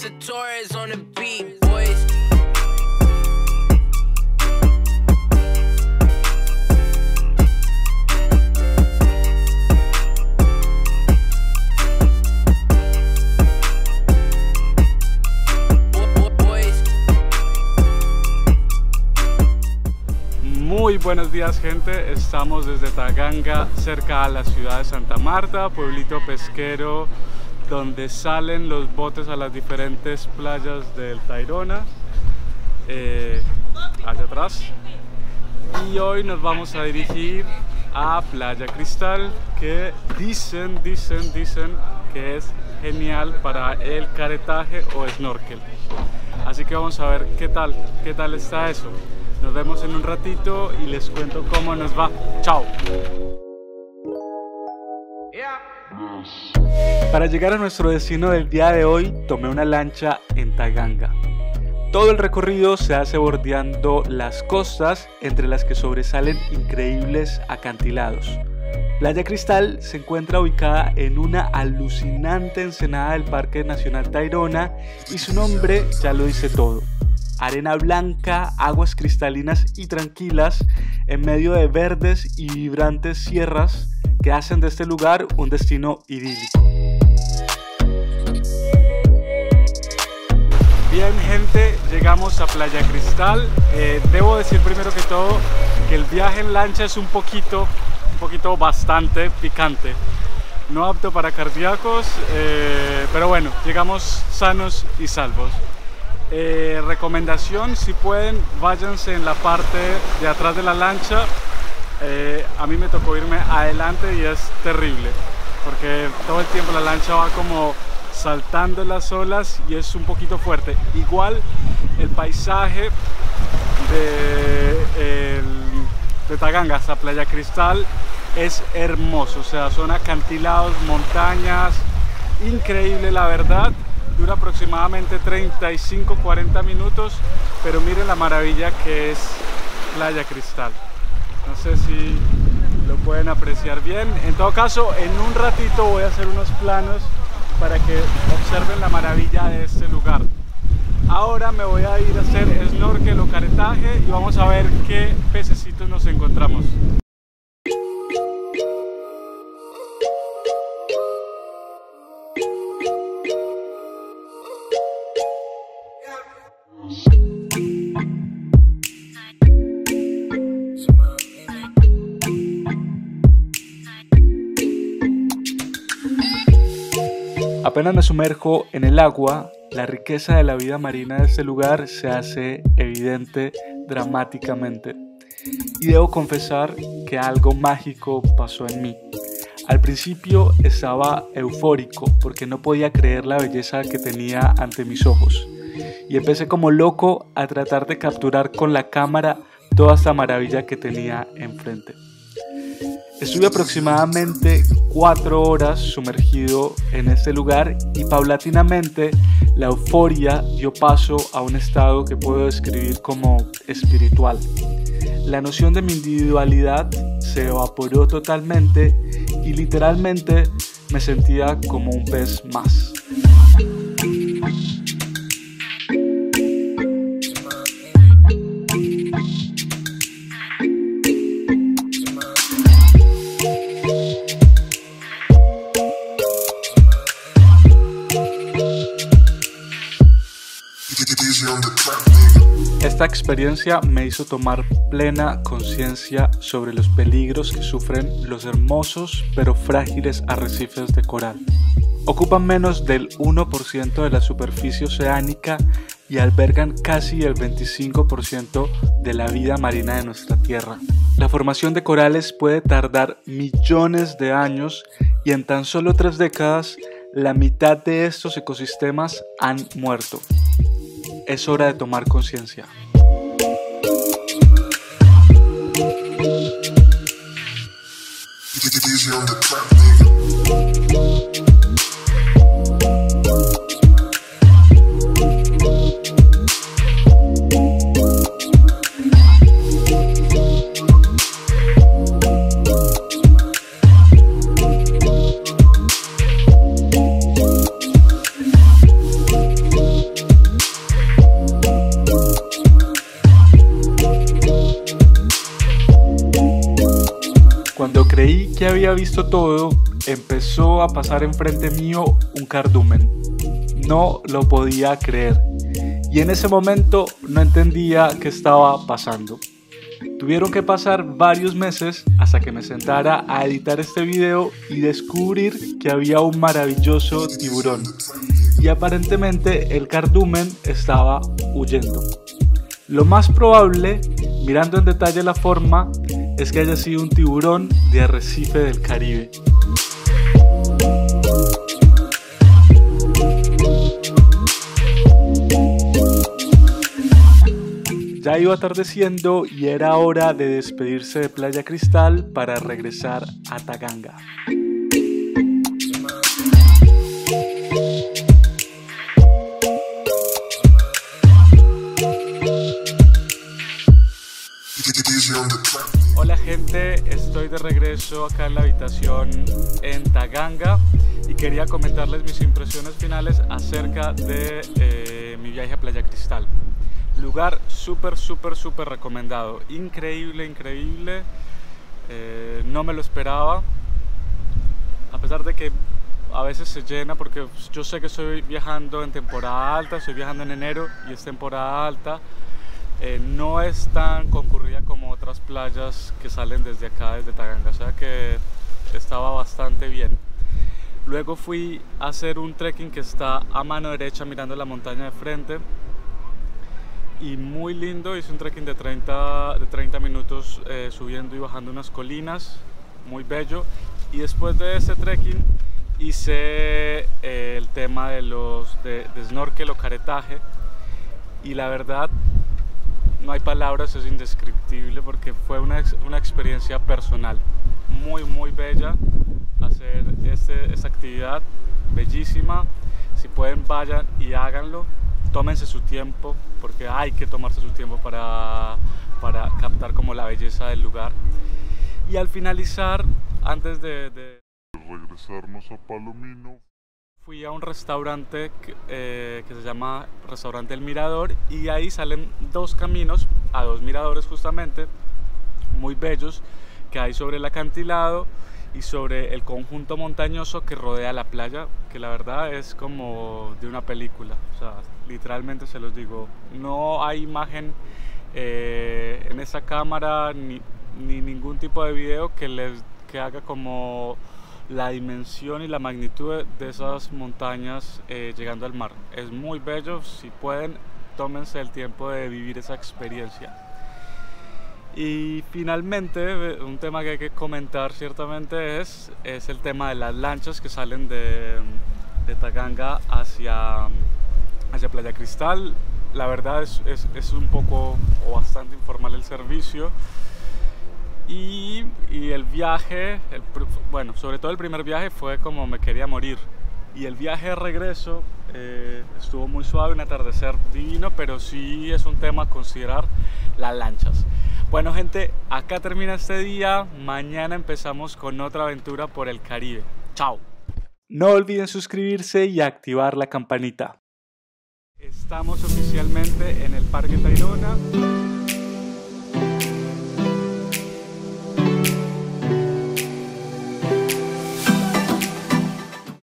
a Torres on the beat, boys. Muy buenos días, gente, estamos desde Taganga, cerca a la ciudad de Santa Marta, pueblito pesquero donde salen los botes a las diferentes playas del Tayrona, allá atrás. Y hoy nos vamos a dirigir a Playa Cristal, que dicen que es genial para el caretaje o snorkel. Así que vamos a ver qué tal está eso. Nos vemos en un ratito y les cuento cómo nos va. ¡Chao! Para llegar a nuestro destino del día de hoy, tomé una lancha en Taganga. Todo el recorrido se hace bordeando las costas, entre las que sobresalen increíbles acantilados. Playa Cristal se encuentra ubicada en una alucinante ensenada del Parque Nacional Tayrona y su nombre ya lo dice todo. Arena blanca, aguas cristalinas y tranquilas en medio de verdes y vibrantes sierras que hacen de este lugar un destino idílico. Bien, gente, llegamos a Playa Cristal. Debo decir primero que todo que el viaje en lancha es un poquito bastante picante. No apto para cardíacos, pero bueno, llegamos sanos y salvos. Recomendación, si pueden, váyanse en la parte de atrás de la lancha. A mí me tocó irme adelante y es terrible porque todo el tiempo la lancha va como saltando las olas y es un poquito fuerte. Igual el paisaje de Taganga hasta Playa Cristal es hermoso, o sea, son acantilados, montañas, increíble la verdad. Dura aproximadamente 35-40 minutos, pero miren la maravilla que es Playa Cristal. No sé si lo pueden apreciar bien. En todo caso, en un ratito voy a hacer unos planos para que observen la maravilla de este lugar. Ahora me voy a ir a hacer snorkel o caretaje y vamos a ver qué pececitos nos encontramos. Apenas me sumerjo en el agua, la riqueza de la vida marina de este lugar se hace evidente dramáticamente. Y debo confesar que algo mágico pasó en mí. Al principio estaba eufórico porque no podía creer la belleza que tenía ante mis ojos. Y empecé como loco a tratar de capturar con la cámara toda esta maravilla que tenía enfrente. Estuve aproximadamente 4 horas sumergido en este lugar y paulatinamente la euforia dio paso a un estado que puedo describir como espiritual. La noción de mi individualidad se evaporó totalmente y literalmente me sentía como un pez más. Esta experiencia me hizo tomar plena conciencia sobre los peligros que sufren los hermosos pero frágiles arrecifes de coral. Ocupan menos del 1% de la superficie oceánica y albergan casi el 25% de la vida marina de nuestra tierra. La formación de corales puede tardar millones de años y en tan solo 3 décadas la mitad de estos ecosistemas han muerto. Es hora de tomar conciencia. que había visto todo, empezó a pasar enfrente mío un cardumen. No lo podía creer. Y en ese momento no entendía qué estaba pasando. Tuvieron que pasar varios meses hasta que me sentara a editar este video y descubrir que había un maravilloso tiburón. Y aparentemente el cardumen estaba huyendo. Lo más probable, mirando en detalle la forma, es que haya sido un tiburón de arrecife del Caribe. Ya iba atardeciendo y era hora de despedirse de Playa Cristal para regresar a Taganga. Hola gente, estoy de regreso acá en la habitación en Taganga y quería comentarles mis impresiones finales acerca de mi viaje a Playa Cristal. Lugar súper recomendado, increíble, no me lo esperaba, a pesar de que a veces se llena porque yo sé que estoy viajando en temporada alta, estoy viajando en enero y es temporada alta. No es tan concurrida como otras playas que salen desde acá, desde Taganga, o sea que estaba bastante bien. Luego fui a hacer un trekking que está a mano derecha mirando la montaña de frente y muy lindo. Hice un trekking de 30 minutos subiendo y bajando unas colinas, muy bello. Y después de ese trekking hice el tema de snorkel o caretaje y la verdad no hay palabras, es indescriptible porque fue una experiencia personal muy bella hacer esta actividad, bellísima. Si pueden, vayan y háganlo, tómense su tiempo porque hay que tomarse su tiempo para captar como la belleza del lugar. Y al finalizar, antes de regresarnos a Palomino, fui a un restaurante que se llama Restaurante El Mirador y ahí salen dos caminos a dos miradores justamente muy bellos que hay sobre el acantilado y sobre el conjunto montañoso que rodea la playa, que la verdad es como de una película, o sea, literalmente se los digo, no hay imagen en esa cámara ni ningún tipo de video que haga como la dimensión y la magnitud de esas montañas llegando al mar. Es muy bello, si pueden, tómense el tiempo de vivir esa experiencia. Y finalmente, un tema que hay que comentar ciertamente es el tema de las lanchas que salen de Taganga hacia Playa Cristal. La verdad es un poco o bastante informal el servicio. Y el viaje, bueno, sobre todo el primer viaje fue como me quería morir. Y el viaje de regreso estuvo muy suave, un atardecer divino, pero sí es un tema a considerar las lanchas. Bueno gente, acá termina este día, mañana empezamos con otra aventura por el Caribe. ¡Chao! No olviden suscribirse y activar la campanita. Estamos oficialmente en el Parque Tayrona.